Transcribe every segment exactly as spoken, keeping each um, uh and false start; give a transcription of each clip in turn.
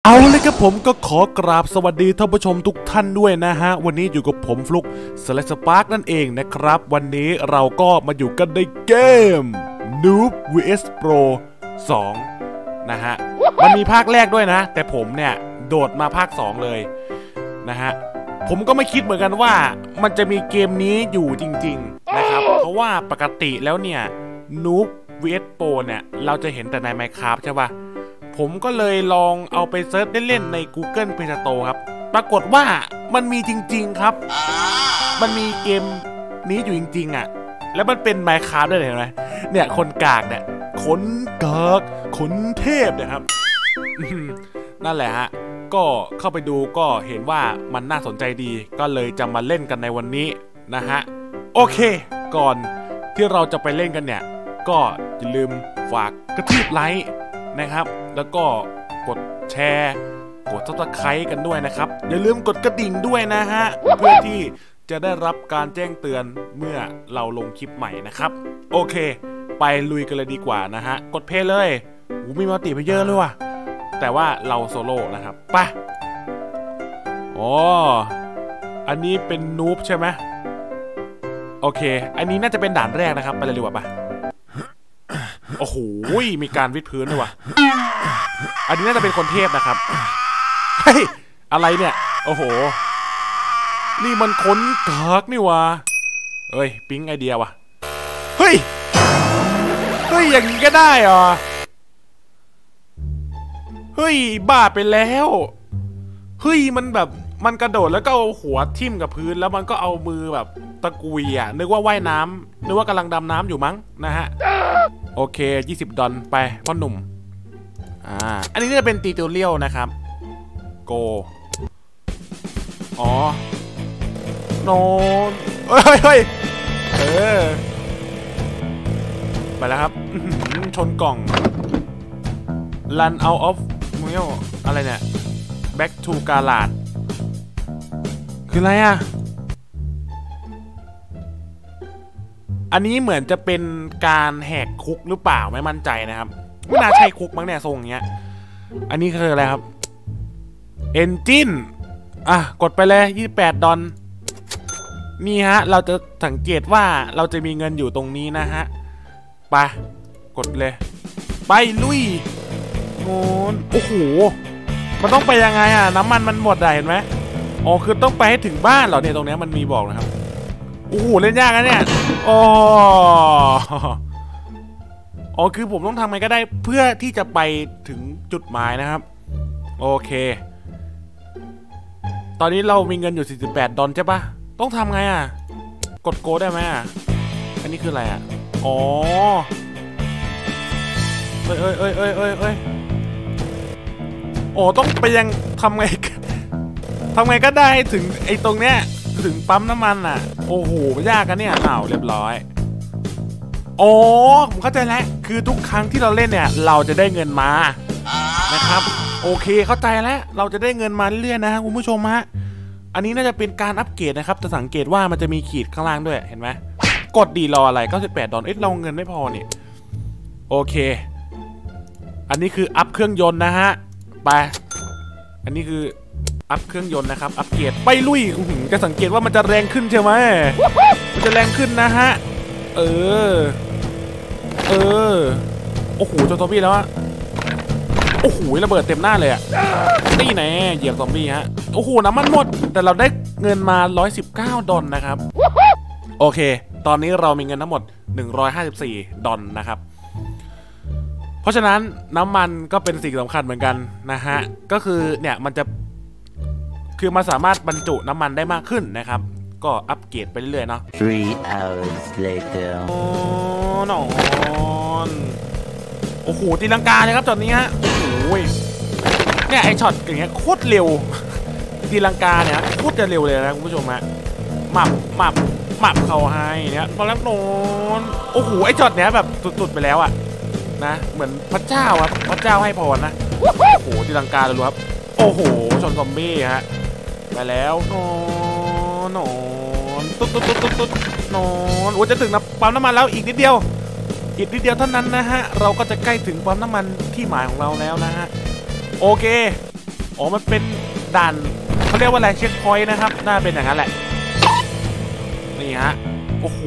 เอาเลยครับผมก็ขอกราบสวัสดีท่านผู้ชมทุกท่านด้วยนะฮะวันนี้อยู่กับผมฟลุกสแลชสปาร์กนั่นเองนะครับวันนี้เราก็มาอยู่กันในเกม Noob วี เอส Pro สองนะฮะมันมีภาคแรกด้วยนะแต่ผมเนี่ยโดดมาภาคสองเลยนะฮะผมก็ไม่คิดเหมือนกันว่ามันจะมีเกมนี้อยู่จริงๆนะครับเพราะว่าปกติแล้วเนี่ย Noob วี เอส Pro เนี่ยเราจะเห็นแต่ใน Minecraft ใช่ป่ะผมก็เลยลองเอาไปเซิร์ชเล่นๆใน Google Play Store ครับปรากฏว่ามันมีจริงๆครับมันมีเกมนี้อยู่จริงๆอ่ะแล้วมันเป็น Minecraft ด้วยเห็นไหมเนี่ยคนกากเนี่ยขนกากขนเทพนะครับ นั่นแหละฮะก็เข้าไปดูก็เห็นว่ามันน่าสนใจดีก็เลยจะมาเล่นกันในวันนี้นะฮะโอเคก่อนที่เราจะไปเล่นกันเนี่ยก็อย่าลืมฝากกระทืบไลค์นะครับแล้วก็กดแชร์กดซับสไครบ์กันด้วยนะครับอย่าลืมกดกระดิ่งด้วยนะฮะเพื่อที่จะได้รับการแจ้งเตือนเมื่อเราลงคลิปใหม่นะครับโอเคไปลุยกันเลยดีกว่านะฮะกดเพลย์เลยโอ้มีมัลติเพลเยอร์เลยว่ะแต่ว่าเราโซโล่นะครับไปอ๋ออันนี้เป็นนูบใช่ไหมโอเคอันนี้น่าจะเป็นด่านแรกนะครับไปเลยดีกว่าปะโอ้โหมีการวิดพื้นด้วยว่ะอันนี้น่าจะเป็นคนเทพนะครับเฮ้ยอะไรเนี่ยโอ้โหนี่มันขนกากนี่วะเฮ้ยปิ๊งไอเดียว่ะเฮ้ยเฮ้ยอย่างนี้ก็ได้เหรอเฮ้ยบ้าไปแล้วเฮ้ยมันแบบมันกระโดดแล้วก็เอาหัวทิ่มกับพื้นแล้วมันก็เอามือแบบตะกุยอ่ะนึกว่าว่ายน้ำนึกว่ากำลังดำน้ำอยู่มั้งนะฮะโอเคยี่สิบดอลไปพ่อหนุ่มอ่าอันนี้จะเป็นตีตัวเลี้ยวนะครับโกอ๋อโนเฮ้ยเฮ้ยเออไปแล้วครับชนกล่อง Run out of อะไรเนี่ย Back to Garage คืออะไรอ่ะอันนี้เหมือนจะเป็นการแหกคุกหรือเปล่าไม่มั่นใจนะครับไม่น่าใช่คุกมั้งเนี่ยทรงอย่างเงี้ยอันนี้คืออะไรครับ Engine อ่ะกดไปเลยยี่สิบแปดดอลนี่ฮะเราจะสังเกตว่าเราจะมีเงินอยู่ตรงนี้นะฮะไปกดเลยไปลุยโอ้โอ้โหมันต้องไปยังไงอ่ะน้ำมันมันหมดอ่ะเห็นไหมอ๋อคือต้องไปให้ถึงบ้านเหรอเนี่ยตรงนี้มันมีบอกนะครับโอ้โหเล่นยากนะเนี่ยอ๋ออ๋อคือผมต้องทำไงก็ได้เพื่อที่จะไปถึงจุดหมายนะครับโอเคตอนนี้เรามีเงินอยู่สี่สิบแปดดอลใช่ปะต้องทำไงอ่ะกดโกดได้ไหมอ่ะอันนี้คืออะไรอ่ะอ๋อเอ้ยเอ้ยเอ้ยเอ้ยเอ้ยเอ้ยโอ้ต้องไปยังทำไงทำไงก็ได้ถึงไอ้ตรงเนี้ยถึงปั๊มน้ำมันอ่ะโอ้โหยากกันเนี่ยอ้าวเรียบร้อยโอ้ผมเข้าใจแล้วคือทุกครั้งที่เราเล่นเนี่ยเราจะได้เงินมานะครับโอเคเข้าใจแล้วเราจะได้เงินมาเรื่อยๆนะคุณผู้ชมฮะอันนี้น่าจะเป็นการอัปเกรดนะครับจะสังเกตว่ามันจะมีขีดข้างล่างด้วยเห็นไหมกดดีรออะไรเก้าสิบแปดดอลเอ๊ะเราเงินไม่พอนี่โอเคอันนี้คืออัพเครื่องยนต์นะฮะไปอันนี้คืออัพเครื่องยนต์นะครับอัปเกรดไปลุยจะสังเกตว่ามันจะแรงขึ้นใช่ไหมมันจะแรงขึ้นนะฮะเออเออโอ้โหเจอซอมบี้แล้วอะโอ้โหระเบิดเต็มหน้าเลยอะนี่แน่เหยียบซอมบี้ฮะโอ้โหน้ำมันหมดแต่เราได้เงินมาหนึ่งร้อยสิบเก้าดอลนะครับโอเคตอนนี้เรามีเงินทั้งหมดหนึ่งร้อยห้าสิบสี่ดอลนะครับเพราะฉะนั้นน้ำมันก็เป็นสิ่งสำคัญเหมือนกันนะฮะก็คือเนี่ยมันจะคือมันสามารถบรรจุน้ำมันได้มากขึ้นนะครับก็อัปเกรดไปเรื่อยๆเนาะ three hours later โอ้นอนโอ้โหตีลังกาเลยครับตอนนี้ฮะโอ้โหเนี่ยไอช็อตอย่างเงี้ยโคตรเร็วตีลังกาเนี่ยโคตรจะเร็วเลยนะคุณผู้ชมฮะหมับหมับหมับเขาให้เนี่ยตอนแรกนอนโอ้โหไอช็อตเนี้ยแบบสุดๆไปแล้วอะนะเหมือนพระเจ้าครับพระเจ้าให้พรนะโอ้โหตีลังกาเลยครับโอ้โหชนซอมบี้ฮะไปแล้วนอนนอนตุ๊ดตุ๊ดตุ๊ดตุ๊ดตุ๊ดนอนโอ้จะถึงนะปั๊มน้ำมันแล้วอีกนิดเดียวอีกนิดเดียวเท่านั้นนะฮะเราก็จะใกล้ถึงปั๊มน้ำมันที่หมายของเราแล้วนะฮะโอเคอ๋อมันเป็นด่านเขาเรียกว่าอะไรเช็คพอยต์นะครับน่าเป็นอย่างนั้นแหละนี่ฮะโอ้โห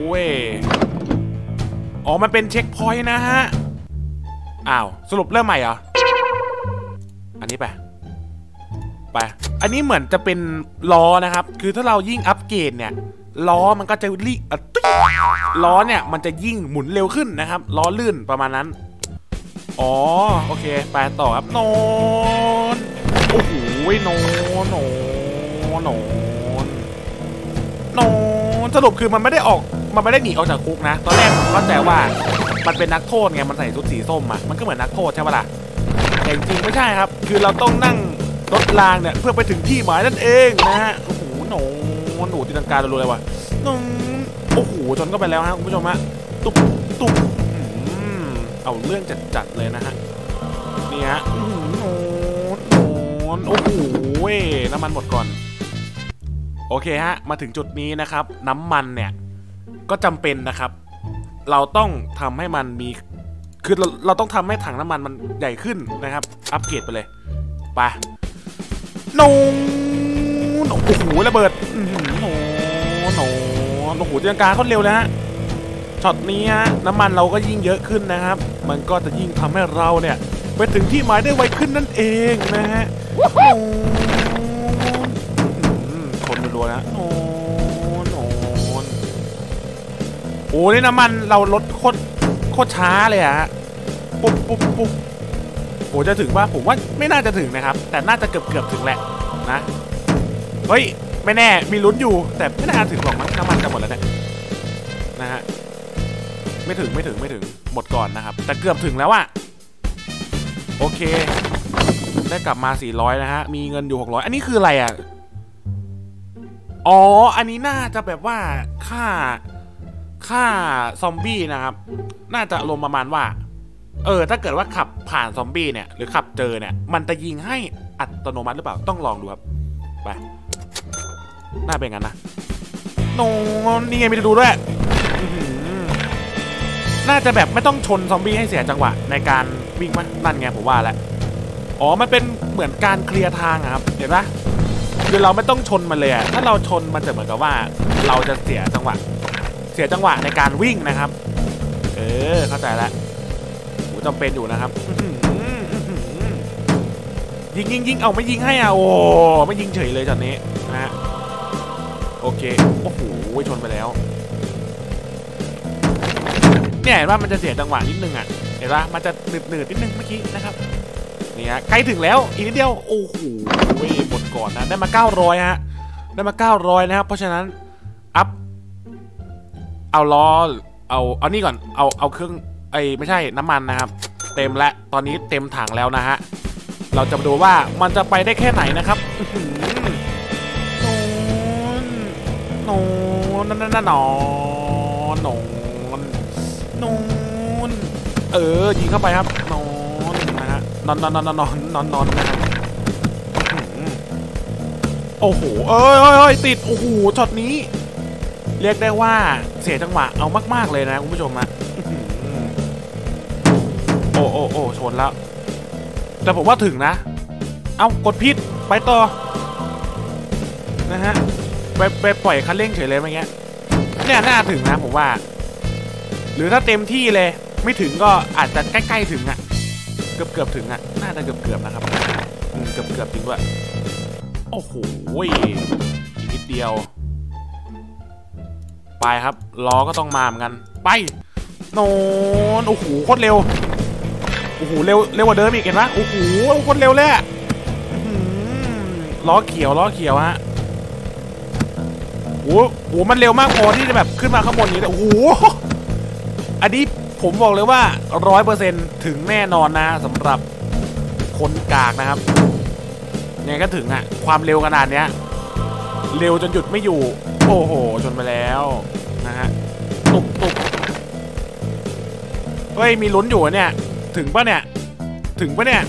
อ๋อมันเป็นเช็คพอยต์นะฮะอ้าวสรุปเริ่มใหม่เหรออันนี้ไปไปอันนี้เหมือนจะเป็นล้อนะครับคือถ้าเรายิ่งอัปเกรดเนี่ยล้อมันก็จะรีล้อเนี่ยมันจะยิ่งหมุนเร็วขึ้นนะครับล้อลื่นประมาณนั้นอ๋อโอเคไปต่อครับโนนโอ้โหโนนโนนโนนโนนสรุปคือมันไม่ได้ออกมันไม่ได้หนีออกจากคุกนะตอนแรกผมเข้าใจว่ามันเป็นนักโทษไงมันใส่ชุดสีส้มอ่ะมันก็เหมือนนักโทษใช่ปะล่ะแต่จริงไม่ใช่ครับคือเราต้องนั่งรถรางเนี่ยเพื่อไปถึงที่หมายนั่นเองนะฮะโอ้โหโนนหนูตีลังการัวๆเลยว่ะโอ้โหชนก็ไปแล้วฮะคุณผู้ชมฮะตุ๊บตุ๊บเอาเรื่องจัดๆเลยนะฮะนี่ฮะโอ้โหโอ้โหน้ำมันหมดก่อนโอเคฮะมาถึงจุดนี้นะครับน้ำมันเนี่ยก็จำเป็นนะครับเราต้องทำให้มันมีคือเราเราต้องทำให้ถังน้ำมันมันใหญ่ขึ้นนะครับอัปเกรดไปเลยไปโน้โอ้โหระเบิดโน้โน้โอ้โหตีลังกาเขาเร็วเลยฮะช็อตนี้ฮะน้ำมันเราก็ยิ่งเยอะขึ้นนะครับมันก็จะยิ่งทำให้เราเนี่ยไปถึงที่หมายได้ไวขึ้นนั่นเองนะฮะชนรัวๆนะโอ้โหโอ้นี่น้ำมันเราลดโคตรโคตรช้าเลยอะฮะปุ๊บปุ๊บปุ๊บโอ้จะถึงว่าผมว่าไม่น่าจะถึงนะครับแต่น่าจะเกือบเกือบถึงแหละนะเฮ้ยไม่แน่มีลุ้นอยู่แต่ไม่น่าถึงหรอกมั้งน้ำมันจะหมดแล้วเนี่ยนะฮะไม่ถึงไม่ถึงไม่ถึงหมดก่อนนะครับแต่เกือบถึงแล้วอะโอเคได้กลับมาสี่ร้อยนะฮะมีเงินอยู่หกร้อยอันนี้คืออะไรอะอ๋ออันนี้น่าจะแบบว่าค่าค่าซอมบี้นะครับน่าจะลงประมาณว่าเออถ้าเกิดว่าขับผ่านซอมบี้เนี่ยหรือขับเจอเนี่ยมันจะยิงให้อัตโนมัติหรือเปล่าต้องลองดูครับไปน่าเป็นงั้นนะโน่นี่ไงมีดูด้วยน่าจะแบบไม่ต้องชนซอมบี้ให้เสียจังหวะในการวิ่งมั้ยนั่นไงผมว่าแล้วอ๋อมันเป็นเหมือนการเคลียร์ทางครับเห็นปะคือเราไม่ต้องชนมันเลยอะถ้าเราชนมันจะเหมือนกับว่าเราจะเสียจังหวะเสียจังหวะในการวิ่งนะครับเออเข้าใจแล้วโหจำเป็นอยู่นะครับยิงยิงยิงเอาไม่ยิงให้อ่ะโอ้ไม่ยิงเฉยเลยตอนนี้นะฮะโอเคโอ้โหชนไปแล้วเนี่ยเห็นว่ามันจะเสียจังหวะนิดนึงอ่ะเห็นว่ามันจะหนืดหนืดนิดนึงเมื่อกี้นะครับนี่ฮะใกล้ถึงแล้วอีกนิดเดียวโอ้โหหมดก่อนนะได้มาเก้าร้อยฮะได้มาเก้าร้อยนะครับเพราะฉะนั้นอัพเอาล้อเอาเอานี่ก่อนเอาเอาเครื่องไอ้ไม่ใช่น้ำมันนะครับเต็มแล้วตอนนี้เต็มถังแล้วนะฮะเราจะมาดูว่ามันจะไปได้แค่ไหนนะครับโน่นโน่นนั่นนั่นนอนโน่นโน่นเออยิงเข้าไปครับนอนนะฮะนอนนอนนอนนอนนอนนอนนะครับโอ้โหเอ้ยเอ้ยติดโอ้โหช็อตนี้เรียกได้ว่าเสียจังหวะเอามากๆเลยนะคุณผู้ชมนะโอ้โอ้โอ้ชนแล้วแต่ผมว่าถึงนะเอ้ากดพิษไปต่อนะฮะไปไปปล่อยคันเร่งเฉยเลยเมื่อกี้เนี่ยน่าถึงนะผมว่าหรือถ้าเต็มที่เลยไม่ถึงก็อาจจะใกล้ๆถึงอ่ะเกือบเกือบถึงอ่ะน่าจะเกือบเกือบนะครับเกือบเกือบจริงด้วยโอ้โหอีกนิดเดียวไปครับล้อก็ต้องมาเหมือนกันไปโน่นโอ้โหโคตรเร็วโอ้โหเร็วเร็วกว่าเดิมอีกเห็นไหมโอ้โหโคตรเร็วเลยล้อเขียวล้อเขียวฮะโอ้โหมันเร็วมากพอที่จะแบบขึ้นมาข้างบนนี้เลยโอ้โหอันนี้ผมบอกเลยว่าร้อยเปอร์เซ็นต์ถึงแน่นอนนะสำหรับคนกากนะครับเนี่ยก็ถึงอะความเร็วขนาดเนี้ยเร็วจนหยุดไม่อยู่โอ้โหชนไปแล้วนะฮะตุกตุกเฮ้ยมีลุ้นอยู่เนี่ยถึงปะเนี่ยถึงปะเนี่ย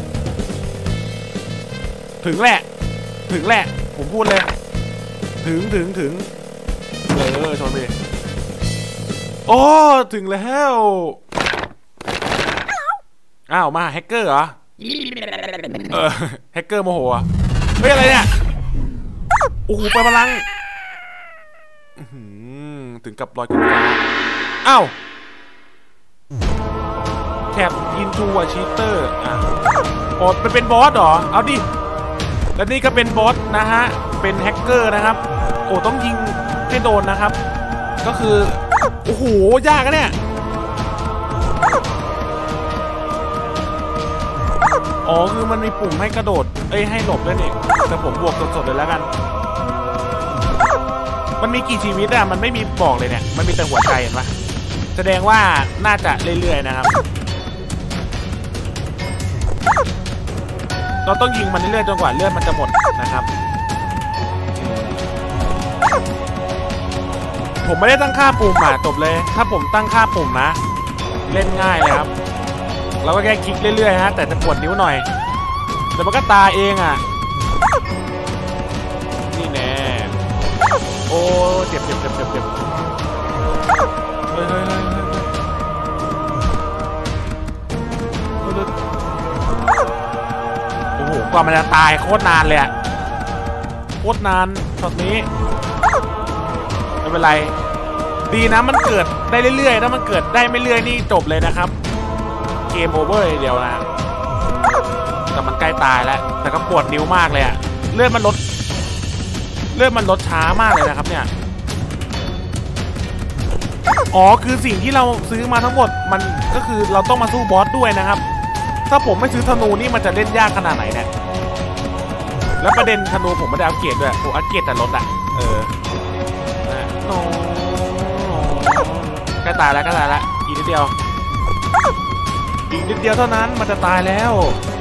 ถึงแหละถึงแหละผมพูดเลยถึงถึงถึงเออชนไปโอ้ถึงแล้วอ้าวมาแฮกเกอร์เหรอเออแฮกเกอร์โมโหอ่ะเฮ้ยอะไรเนี่ยโอ้โหไปพลังถึงกับลอยขึ้นฟ้าอ้าวแคปอินทูอะชีเตอร์อ่ะโอ้มันเป็นบอสเหรอเอาดิแล้วนี่ก็เป็นบอสนะฮะเป็นแฮกเกอร์นะครับโอ้ต้องยิงให้โดนนะครับก็คือโอ้โหยากนะเนี่ยอ๋อคือมันมีปุ่มให้กระโดดเอ้ยให้หลบด้วยนี่แต่ผมบวกสดๆเลยแล้วกันมันมีกี่ชีวิตอะมันไม่มีบอกเลยเนี่ยมันมีแต่หัวใจเห็นปะแสดงว่าน่าจะเรื่อยๆนะครับเราต้องยิงมันเรื่อยๆจนกว่าเลือดมันจะหมดนะครับผมไม่ได้ตั้งค่าปุ่มอ่ะจบเลยถ้าผมตั้งค่าปุ่มนะเล่นง่ายเลยครับเราก็แค่คลิกเรื่อยๆฮะแต่จะปวดนิ้วหน่อยแต่มันก็ตายเองอ่ะนี่แน่โอ้เจ็บเจ็บเจ็บเจ็บเจ็บเฮ้ยเฮ้ยเฮ้ยโอ้โหกว่ามันจะตายโคตรนานเลยอะโคตรนานตอนนี้ไม่เป็นไรดีนะมันเกิดได้เรื่อยๆถ้ามันเกิดได้ไม่เรื่อยนี่จบเลยนะครับเกมโอเวอร์เดียวนะแต่มันใกล้ตายแล้วแต่ก็ปวดนิ้วมากเลยอะเลือดมันลดเลือดมันลดช้ามากเลยนะครับเนี่ยอ๋อคือสิ่งที่เราซื้อมาทั้งหมดมันก็คือเราต้องมาสู้บอสด้วยนะครับถ้าผมไม่ซื้อธนูนี่มันจะเล่นยากขนาดไหนเนี่ยแล้วประเด็นธนูผมไม่ได้อัปเกรดด้วยผมอัปเกรดแต่รถอะเออโน้ใกล้ตายแล้วใกล้ตายแล้วอีกนิดเดียวอีกนิดเดียวเท่านั้นมันจะตายแล้ว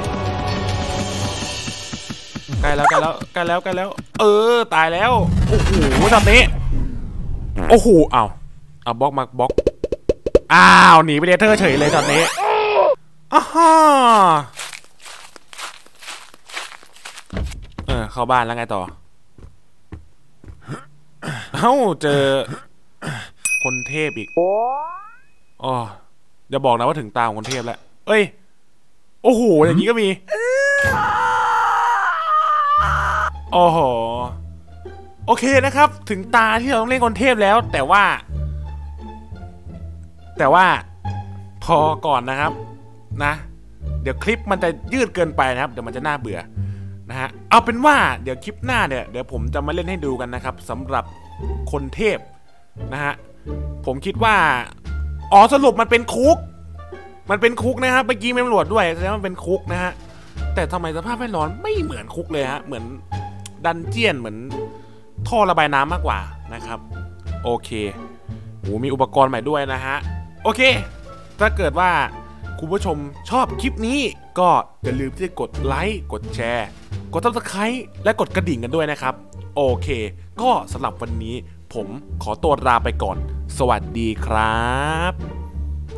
ใกล้แล้วใกล้แล้วใกล้แล้วใกล้แล้วเออตายแล้วโอ้โหตอนนี้โอ้โหเอาเอาบล็อกมาบล็อกอ้าวหนีไปเดเธอร์เฉยเลยตอนนี้อ้าฮ่าเออเข้าบ้านแล้วไงต่อเอ้าเจอคนเทพอีกอ๋ออย่าบอกนะว่าถึงตาของคนเทพแล้วเอ้ยโอ้โหอย่างนี้ก็มีโอ้โหโอเคนะครับถึงตาที่เราต้องเล่นคนเทพแล้วแต่ว่าแต่ว่าพอก่อนนะครับนะเดี๋ยวคลิปมันจะยืดเกินไปนะครับเดี๋ยวมันจะน่าเบื่อนะฮะเอาเป็นว่าเดี๋ยวคลิปหน้าเนี่ยเดี๋ยวผมจะมาเล่นให้ดูกันนะครับสำหรับคนเทพนะฮะผมคิดว่าอ๋อสรุปมันเป็นคุกมันเป็นคุกนะครับเมื่อกี้มีตำรวจด้วยแสดงว่ามันเป็นคุกนะฮะแต่ทำไมสภาพแวดล้อมไม่เหมือนคุกเลยฮะเหมือนดันเจียนเหมือนท่อระบายน้ำมากกว่านะครับโอเคโหมีอุปกรณ์ใหม่ด้วยนะฮะโอเคถ้าเกิดว่าคุณผู้ชมชอบคลิปนี้ก็อย่าลืมที่จะกดไลค์กดแชร์กดซับสไครต์และกดกระดิ่งกันด้วยนะครับโอเคก็สำหรับวันนี้ผมขอตัวลาไปก่อนสวัสดีครับ